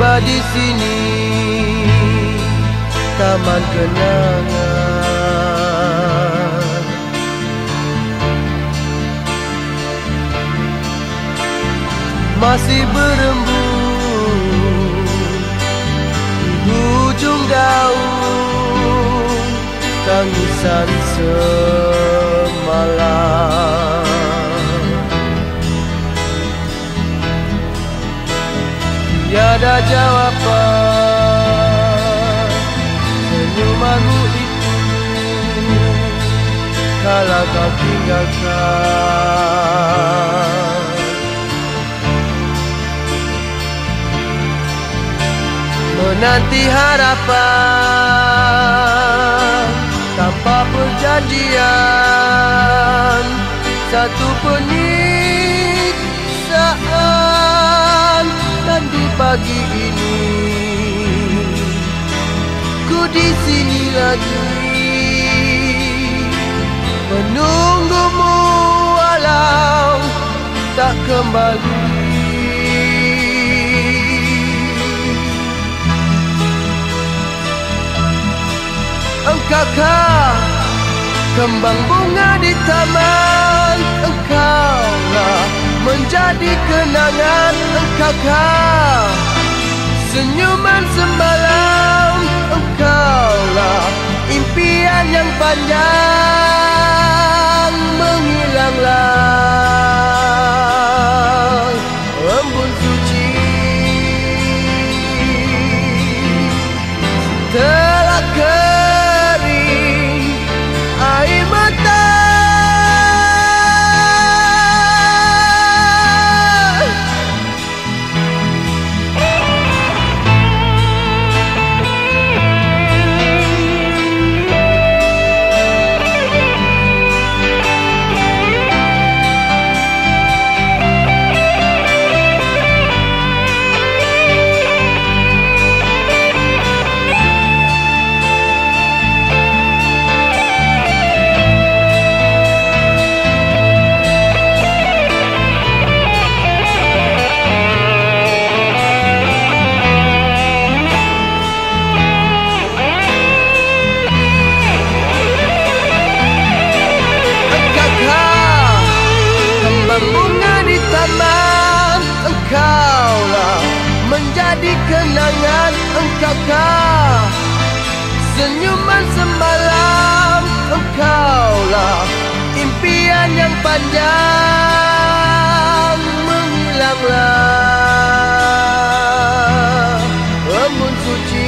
tiba di sini, taman kenangan. Masih berembun di ujung daun, tangisan semalam. Tiada jawaban senyumanmu itu kala kau tinggalkan. Menanti harapan tanpa perjanjian, satu penyiksaan. Dan di pagi ini ku di sini lagi, menunggumu walau tak kembali. Engkaukah kembang bunga di taman? Engkaulah menjadi kenangan. Engkaukah senyuman semalam? Engkaulah impian yang panjang. Menghilanglah embun suci setelah kering air mata. Engkaulah menjadi kenangan. Engkaukah senyuman semalam? Engkaulah impian yang panjang. Menghilanglah embun suci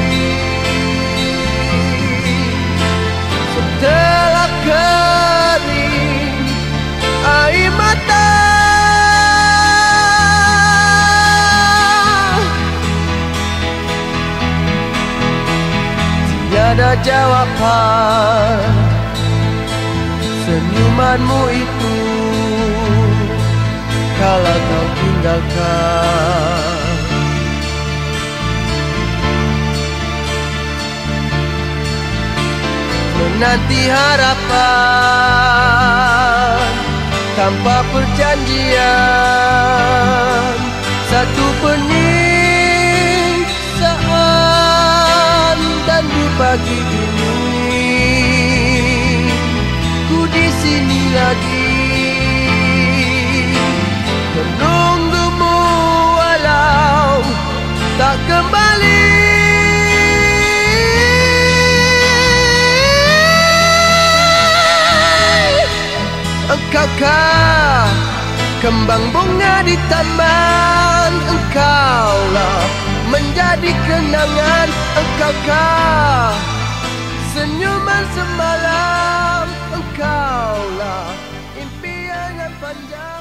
setelah kering air mata. Tiada jawaban senyumanmu itu kala kau tinggalkan. Menanti harapan tanpa perjanjian, satu penyiksaan. Dan di pagi ini ku di sini lagi, menunggumu walau tak kembali. Engkaukah kembang bunga di taman? Engkaulah menjadi kenangan. Engkaukah senyuman semalam? Engkaulah impian yang panjang.